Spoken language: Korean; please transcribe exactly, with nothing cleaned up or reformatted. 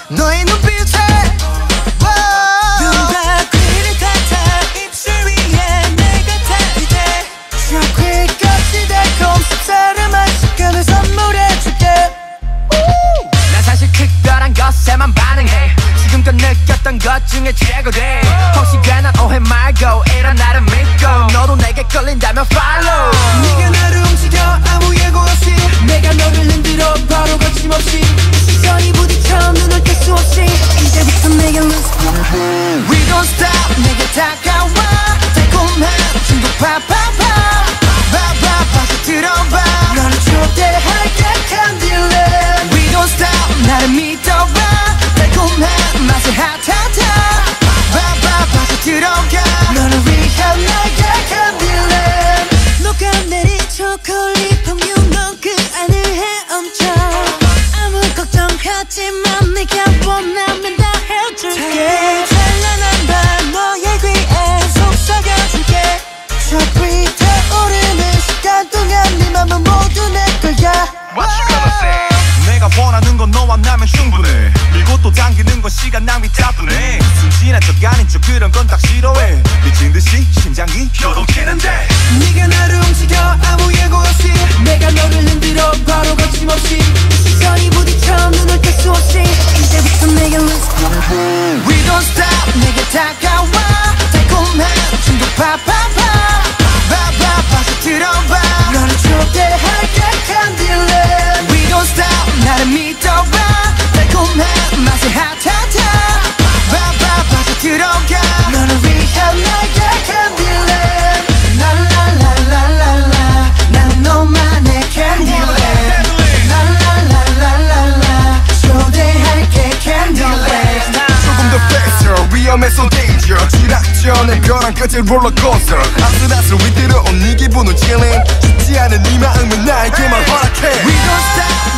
너의 눈빛에 눈과 귀를 닫아 입술 위에 내가 타이대 저 귀까지 달콤 쌉싸름한 식감을 선물해줄게. 난 사실 특별한 것에만 반응해 지금껏 느꼈던 것 중에 최고래. 혹시가 난 오해 말고 이런 나를 믿고 너도 내게 끌린다면 follow. 네가 나를 움직여 아무 예고 없이 내가 너를 흔들어 바로 거침없이 시선이 부딪혀 눈을 뗄 수 없이 이제부터 내게 lose. We don't stop 내게 다가와 달콤한 중독 파파파 파파 빠져들어봐 너를 초대할게 Candyland. We don't stop 나를 믿어봐 달콤한 맛의 핫핫핫 파파 빠져들어가 너를 위한 나의 Candyland. 녹아내린 초콜릿 풍류 넌 그 안을 헤엄쳐 아무 걱정하지만 네가 원하면 다 해줄게. 찬란한 밤 너의 귀에 속삭여줄게. 저 빛에 오르는 시간 동안 네 맘은 모두 내 거야. What you gonna say? 내가 원하는 건 너와 나면 충분해. 밀고 또 당기는 건 시간 낭비 따분해. 순진한 척 아닌 척 그런 건 딱 싫어해. 미친 듯이 심장이 요동치는데 네가 나를 움직여 아무 예고 없이 내가 너를 흔들어 바로 거침없이 시선이 부딪혀 눈을 뗄 수 없이 이제부터 내게 lose. We don't stop 내게 다가와 달콤한 중독 파파파 파파 빠져들어봐 너를 초대할게 Candyland. We don't stop 나를 믿어봐 달콤한 맛의 핫핫핫 파파 빠져들어가 너를 위한 나의 Candyland. 랄랄랄랄랄라 난 너만의 Candyland. 랄랄랄랄랄라 초대할게 Candyland. 조금 더 faster 위험해서 danger 지락전에 벼랑 끝의 롤러코스터 아슬아슬 위태로운 네 기분은 chilling 쉽지 않은 네 마음은 나에게만 허락해. We don't stop